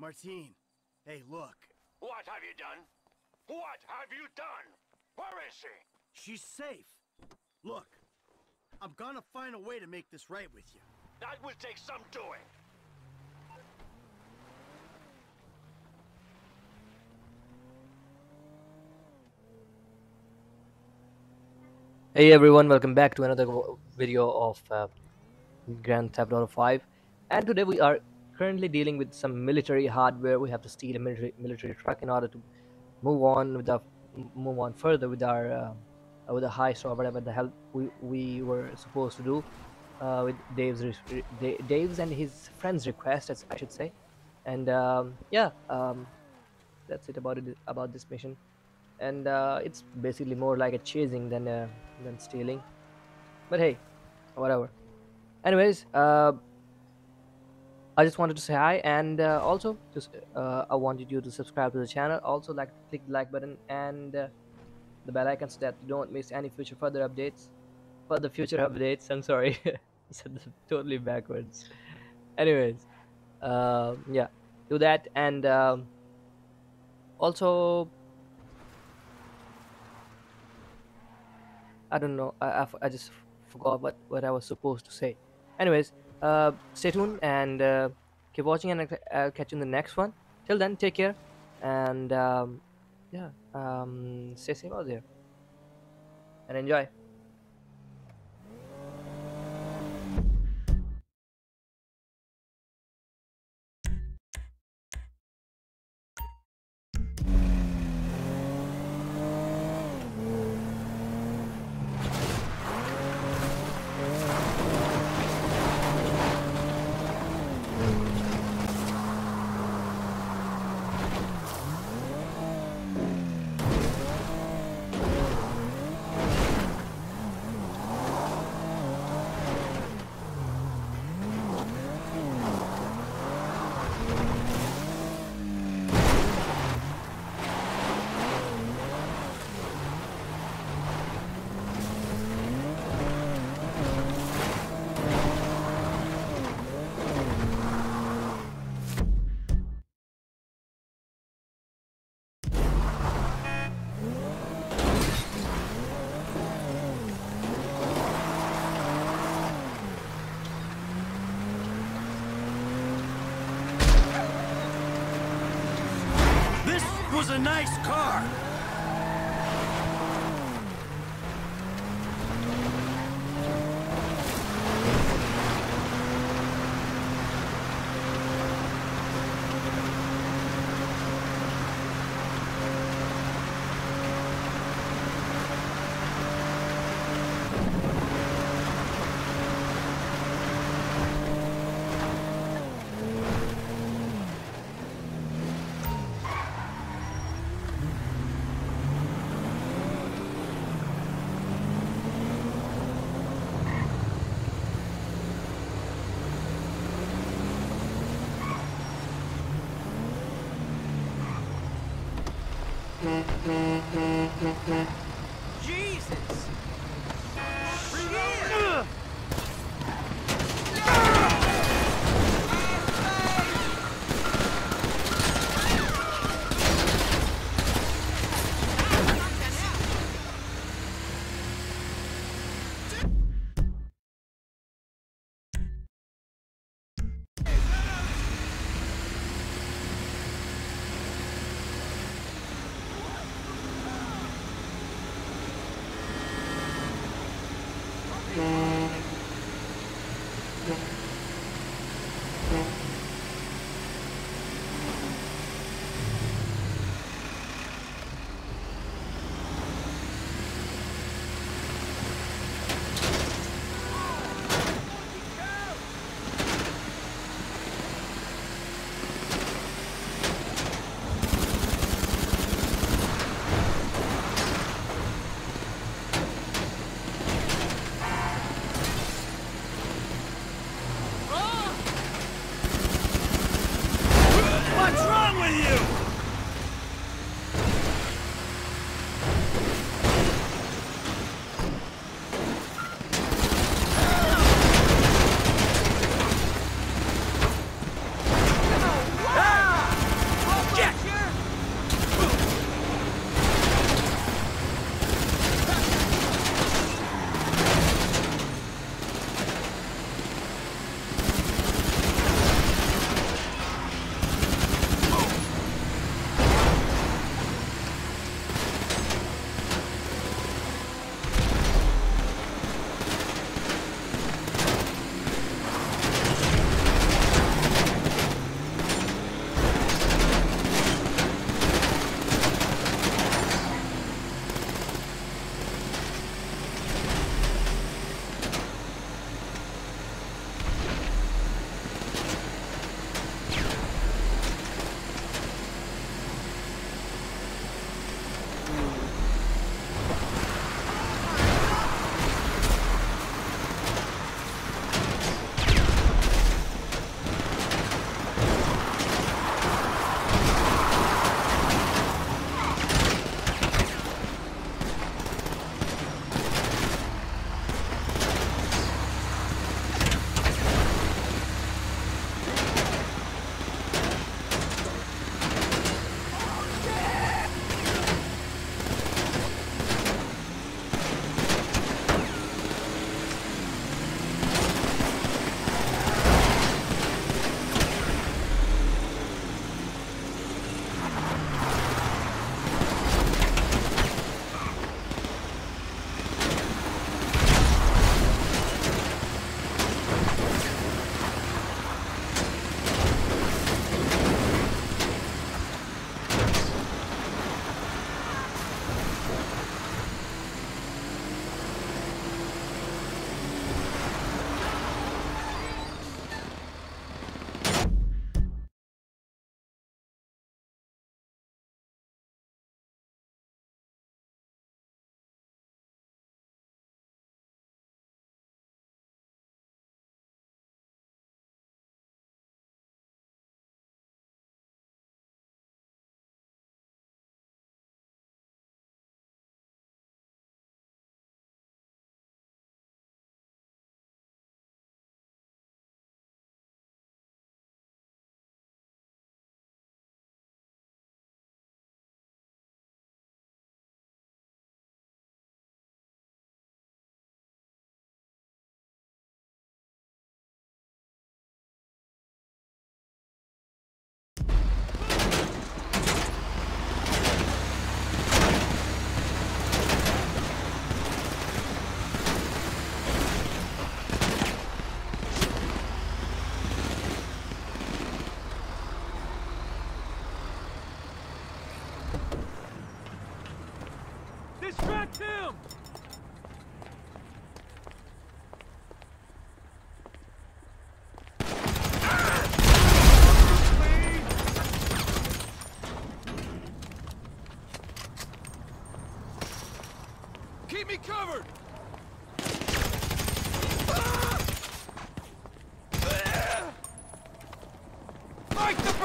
Martine, hey, look. What have you done? What have you done? Where is she? She's safe. Look, I'm gonna find a way to make this right with you. That will take some doing. Hey everyone, welcome back to another video of Grand Theft Auto 5. And today we are currently dealing with some military hardware. We have to steal a military truck in order to move on further with our with the heist or whatever the hell we were supposed to do with Dave's and his friend's request, as I should say. And that's it about this mission. And it's basically more like a chasing than stealing, but hey, whatever. Anyways, I just wanted to say hi, and also just I wanted you to subscribe to the channel, also click the like button and the bell icon so that you don't miss any future updates. I'm sorry. I said that totally backwards. Anyways, yeah, do that. And also, I don't know. I just forgot what I was supposed to say. Anyways, stay tuned and keep watching, and I'll catch you in the next one. Till then, take care, and stay safe out there and enjoy. Was a nice car. Jesus!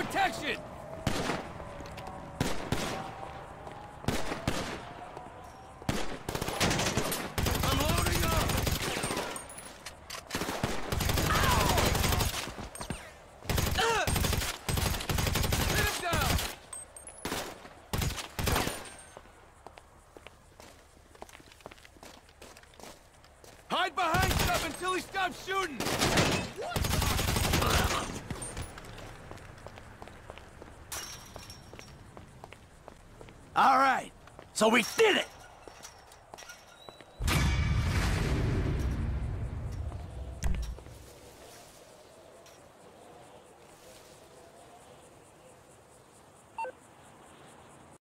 detection! I'm loading up! Hit him down! Hide behind stuff until he stops shooting! All right, so we did it!